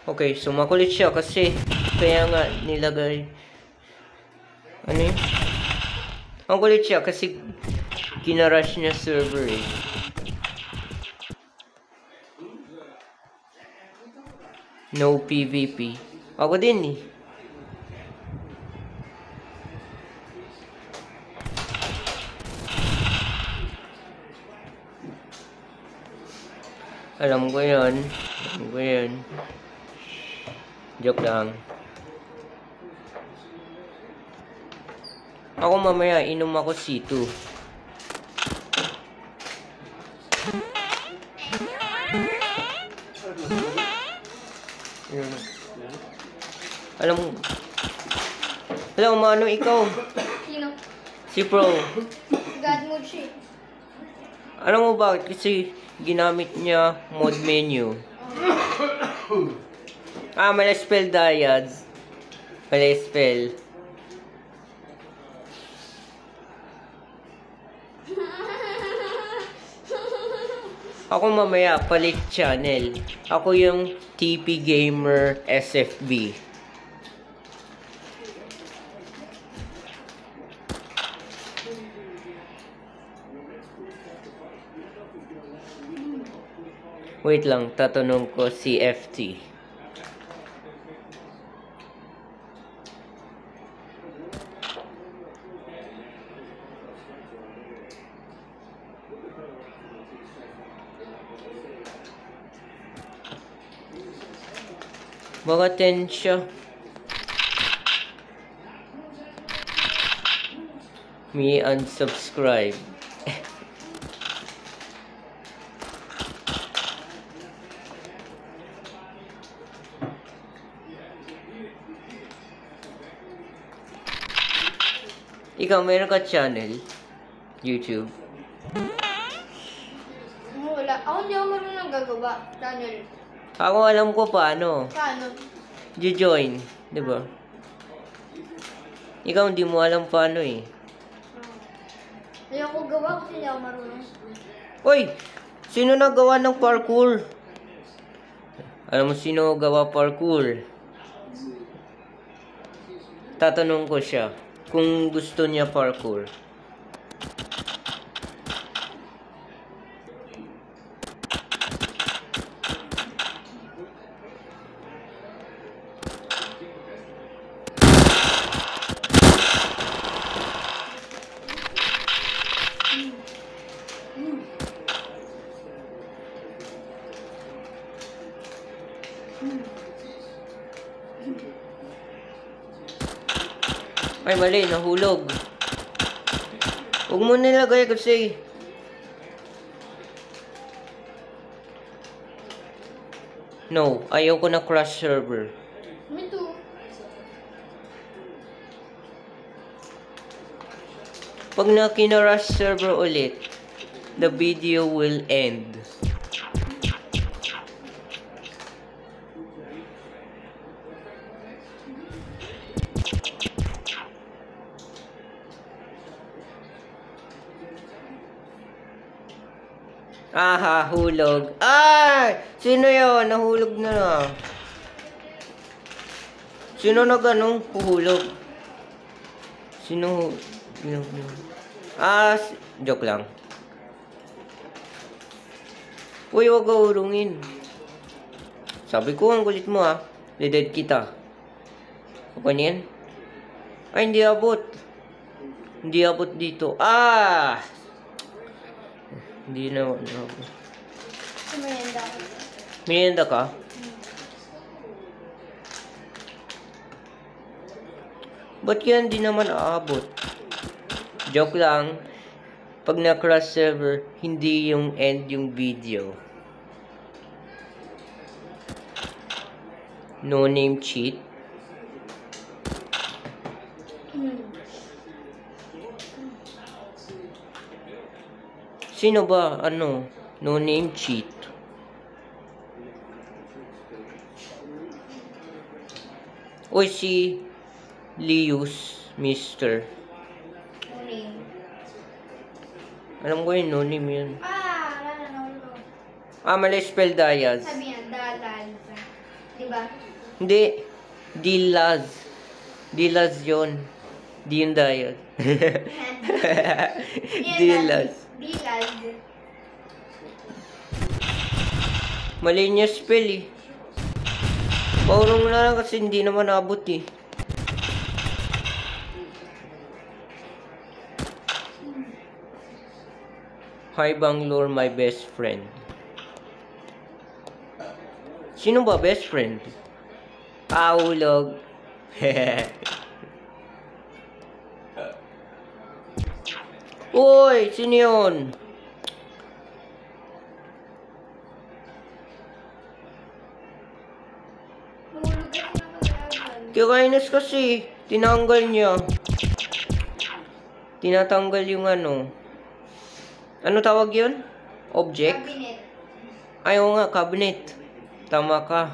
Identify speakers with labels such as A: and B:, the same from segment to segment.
A: Okay, so makulit siya kasi kaya nga nilagay. Ano yun? Ang kulit siya kasi kinarush niya server eh. No PvP. Ako din eh. Alam ko yun. Joke lang. Ako mamaya, inom ako C2. Alam mo, ano ikaw?
B: Sino?
A: Si Pro.
B: God mode siya.
A: Alam mo bakit? Kasi ginamit niya mod menu. Mali spell dyads. Mali spell. Ako mamaya palit channel. Ako yung TP Gamer SFB. Wait lang, tatanong ko si FT. Baka 10 siya. Me unsubscribe. Ikaw, meron ka channel? YouTube?
B: Wala. Ako hindi ako marunong gagawa. Channel.
A: Ako alam ko paano.
B: Paano?
A: Join, di ba? Ikaw hindi mo alam paano eh.
B: Hindi ako gawa kasi hindi ako marunong.
A: Uy! Sino nagawa ng parkour? Alam mo sino gawa parkour? Tatanong ko siya kung gusto niya parkour. Ay, mali. Nahulog. Huwag mo nilagay kasi. No. Ayaw ko na crash server.
B: Me too.
A: Pag na kinarush server ulit, the video will end. Aha, hulog. Ay! Sino yun? Nahulog na. Sino na ganong huhulog? Sino? Joke lang. Uy, huwag ka urungin. Sabi ko, ang kulit mo ha. Dead kita. Okay na yan? Ay, hindi abot. Hindi abot dito. Hindi na abot.
B: Sumayanda ako.
A: Merienda ka? Ba't yan di naman aabot? Joke lang. Pag na-crash server, hindi yung end yung video. No name cheat. Sino ba? Ano? No name cheat. Uy, si Lius, Mr.
B: No name.
A: Alam ko yun, no name yun.
B: Wala na, naulo.
A: Mali spell Diaz.
B: Sabi yan, dalal. Di Diba?
A: Hindi. Dilaz. Dilaz yun. Di yung diet. Dilaz.
B: Dilaz.
A: Mali niya spell eh. Paulong na lang kasi hindi naman abot eh. Hi Bangalore, my best friend. Sino ba best friend? Paulog. Uy, sino yun?
B: Mahulog kasi ng kalaban.
A: Kainis kasi. Tinanggal niya. Tinatanggal yung ano. Ano tawag yun? Object?
B: Cabinet.
A: Ayaw nga, cabinet. Tama ka.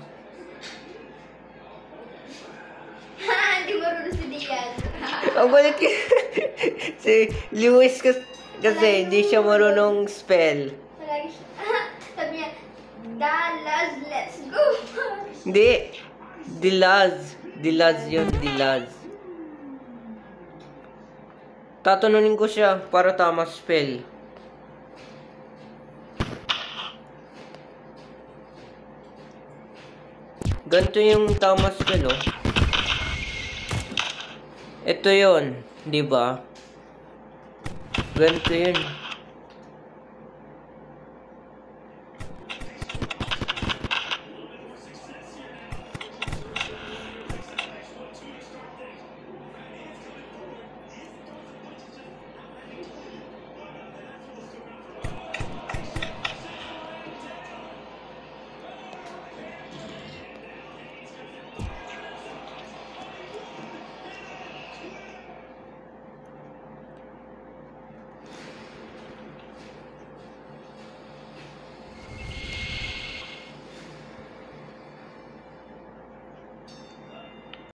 B: Hindi marunong si Diaz.
A: Ang galit ka. Si Lewis kasi hindi siya marunong spell.
B: Lagi sabi niya, Dallas, let's go.
A: Hindi. Dilaz. Dilaz yun, Dilaz. Tatanunin ko siya para tama spell. Ganito yung tama spell, oh. Ito yun, di ba? Ganito yun.